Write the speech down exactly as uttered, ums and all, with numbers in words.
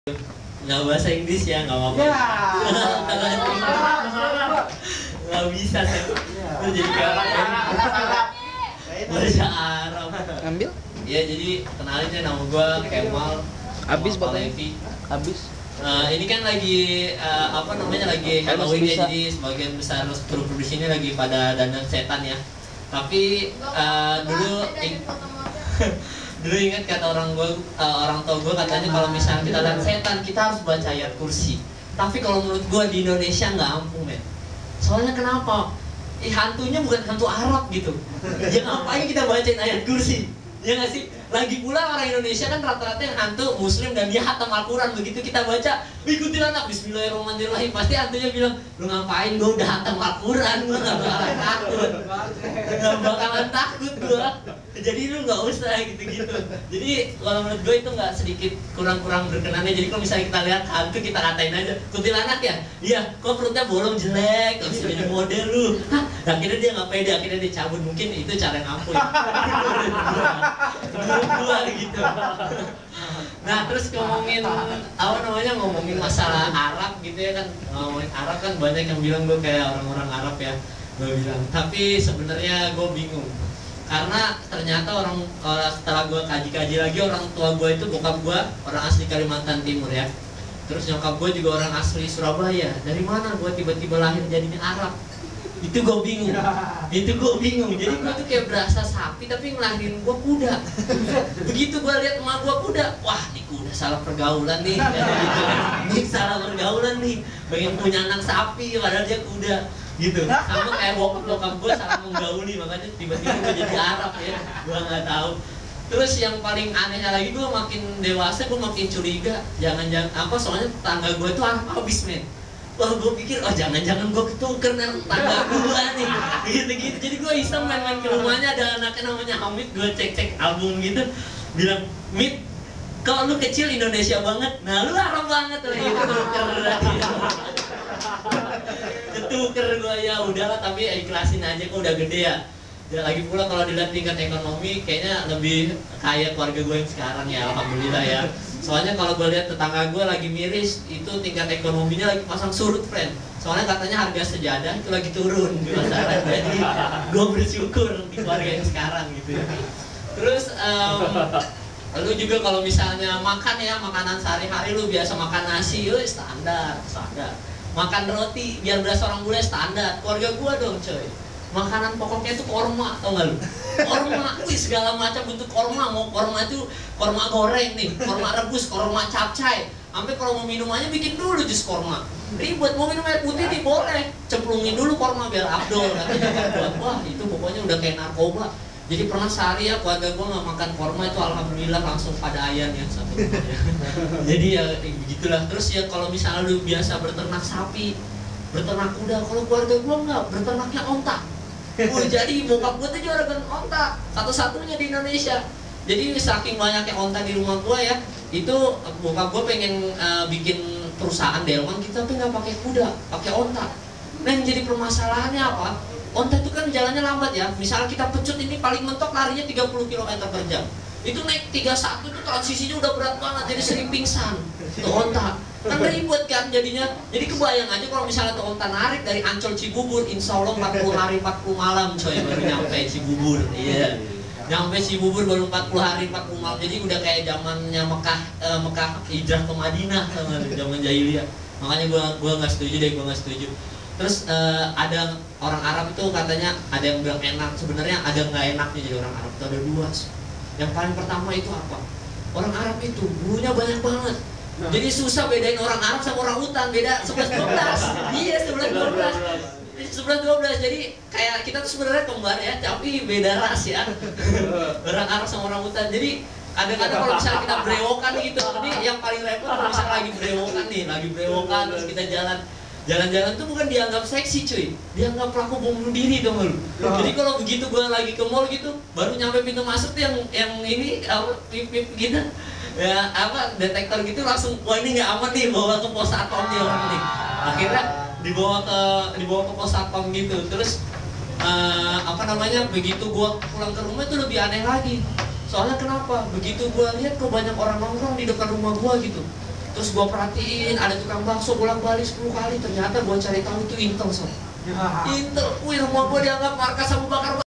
Nggak bahasa Inggris ya, nggak apa-apa. Ya. Nggak bisa saya. Itu jadi kayak bahasa Arab. Ambil? Ya jadi kenalin ya, nama gue Kemal. Habis Kemal bapaknya? Palevi. Habis. Uh, ini kan lagi uh, apa namanya lagi Halloween ya, bisa. jadi sebagian besar kru-kru di sini lagi pada dandan setan ya. Tapi uh, dulu ing- dulu ingat kata orang gua, uh, orang tua gue katanya kalau misalnya kita lihat setan kita harus baca ayat kursi. Tapi kalau menurut gue di Indonesia nggak ampuh men. Soalnya kenapa? Eh, hantunya bukan hantu Arab gitu. Ya ngapain kita bacain ayat kursi? Ya nggak sih? Lagi pula orang Indonesia kan rata-rata yang hantu Muslim dan dia hatam Al-Quran. Begitu kita baca, ikutin anak Bismillahirrahmanirrahim, pasti hantunya bilang, lu ngapain, gue udah hatam Al-Quran, gue gak bakalan takut. Gak bakalan takut gue. Jadi lu gak usah gitu-gitu. Jadi kalau menurut gue itu gak sedikit kurang-kurang berkenannya. Jadi kalau misalnya kita lihat hantu, kita katain aja, kuntilanak ya? Iya, kok perutnya bolong jelek, gak bisa jadi model lu. Hah? Akhirnya dia gak pede, akhirnya dia cabut. Mungkin itu cara yang ampuh ya. Menurut gua gitu. Nah terus ngomongin apa namanya ngomongin masalah Arab gitu ya kan, ngomongin Arab kan banyak yang bilang gue kayak orang-orang Arab ya, gue bilang. Tapi sebenarnya gue bingung karena ternyata orang, orang setelah gue kaji-kaji lagi, orang tua gue itu bokap gue orang asli Kalimantan Timur ya. Terus nyokap gue juga orang asli Surabaya. Dari mana gue tiba-tiba lahir jadinya Arab? Itu gue bingung, itu gue bingung. Jadi gue tuh kayak berasa sapi tapi ngelahirin gue kuda. Begitu gue lihat emak gue kuda, wah nih kuda salah pergaulan nih, gitu. Nih salah pergaulan nih, pengen punya anak sapi padahal dia kuda, gitu. Sama kayak bokap bokap gue salah menggauli, makanya tiba-tiba gue jadi Arab ya, gue nggak tahu. Terus yang paling anehnya lagi, gue makin dewasa gue makin curiga, jangan-jangan apa soalnya tetangga gue tuh Arab habis men. Wah gue pikir, oh jangan-jangan gue ketuker dengan tangga gue nih, gitu-gitu. Jadi gue iseng main-main ke rumahnya, ada anaknya namanya Hamid, gue cek-cek album gitu, bilang, Mit, kok lu kecil Indonesia banget, nah lu Arab banget lah gitu, ketuker ketuker gue ya udahlah, tapi ya ikhlasin aja, kok udah gede ya. Ya lagi pula kalau dilihat tingkat ekonomi, kayaknya lebih kaya keluarga gue yang sekarang ya, alhamdulillah ya. Soalnya kalau gue lihat tetangga gue lagi miris, itu tingkat ekonominya lagi pasang surut, friend. Soalnya katanya harga sejadah itu lagi turun di pasaran. Jadi gue bersyukur di keluarga yang sekarang gitu ya. Terus um, lu juga kalau misalnya makan ya, makanan sehari-hari lu biasa makan nasi, yuk standar, standar. Makan roti biar berasa orang bule standar. Keluarga gue dong coy, makanan pokoknya itu korma, tau gak lu? Korma, wih segala macam bentuk korma. Mau korma itu korma goreng nih, korma rebus, korma capcay. Sampai kalau mau minumannya bikin dulu jus korma. Ribet, mau minum air putih nih boleh, cemplungin dulu korma biar abdol. Katanya wah itu pokoknya udah kayak narkoba. Jadi pernah sehari ya keluarga gue nggak makan korma itu alhamdulillah langsung pada ayan ya satu rumahnya. Jadi ya begitulah. Terus ya kalau misalnya lu biasa berternak sapi, berternak kuda, kalau keluarga gue nggak, berternaknya onta. Oh, jadi bokap gue tuh juragan onta, satu-satunya di Indonesia. Jadi saking banyaknya onta di rumah gue ya, itu bokap gue pengen uh, bikin perusahaan delman kita tapi nggak pakai kuda, pakai onta. Nah yang jadi permasalahannya apa? Onta itu kan jalannya lambat ya. Misalnya kita pecut ini paling mentok larinya tiga puluh kilometer per jam. Itu naik tiga puluh satu itu transisinya udah berat banget, jadi sering pingsan. Itu onta. Kan ribet kan jadinya. Jadi kebayang aja kalau misalnya tuh onta narik dari Ancol Cibubur, insya Allah empat puluh hari empat puluh malam coy baru nyampe Cibubur. Iya. Nyampe Cibubur baru empat puluh hari empat puluh malam. Jadi udah kayak zamannya Mekah eh, Mekah hijrah ke Madinah zaman jahiliyah. Makanya gua gua nggak setuju deh, gua nggak setuju. Terus uh, ada orang Arab itu katanya ada yang bilang enak, sebenarnya ada nggak enaknya jadi orang Arab itu ada dua. Yang paling pertama itu apa? Orang Arab itu bulunya banyak banget. Jadi susah bedain orang Arab sama orang hutan, beda sebelas dua belas. Iya, sebelas dua belas. sebelas dua belas. Jadi kayak kita tuh sebenarnya kembar ya, tapi beda ras ya. Orang Arab sama orang hutan. Jadi kadang-kadang kalau misalnya kita brewokan gitu, ini yang paling repot kalau misalnya lagi brewokan nih, lagi brewokan terus kita jalan jalan-jalan tuh bukan dianggap seksi cuy, dianggap pelaku bom bunuh diri dong lu. Jadi kalau begitu gue lagi ke mall gitu, baru nyampe pintu masuk tuh yang yang ini apa pip-pip gitu, ya apa detektor gitu langsung, wah ini nggak aman nih, bawa ke pos satpam nih orang nih. Akhirnya dibawa ke dibawa ke pos satpam gitu. Terus uh, apa namanya begitu gue pulang ke rumah itu lebih aneh lagi. Soalnya kenapa? Begitu gue lihat kok banyak orang nongkrong di depan rumah gue gitu. Terus gue perhatiin ada tukang bakso bolak-balik sepuluh kali, ternyata gue cari tahu itu Intel sob. Ya. Intel, wih rumah gue dianggap markas Abu Bakar.